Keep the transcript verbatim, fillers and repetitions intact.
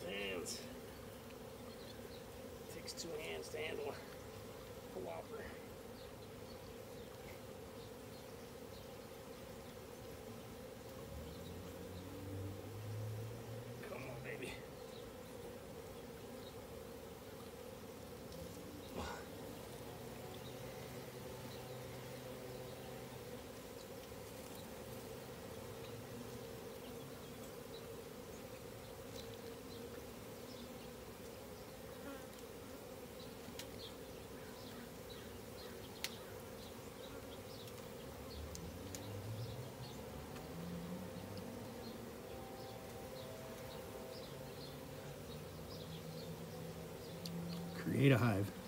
hands. It takes two hands to handle a whopper. Come on, baby. Create a hive.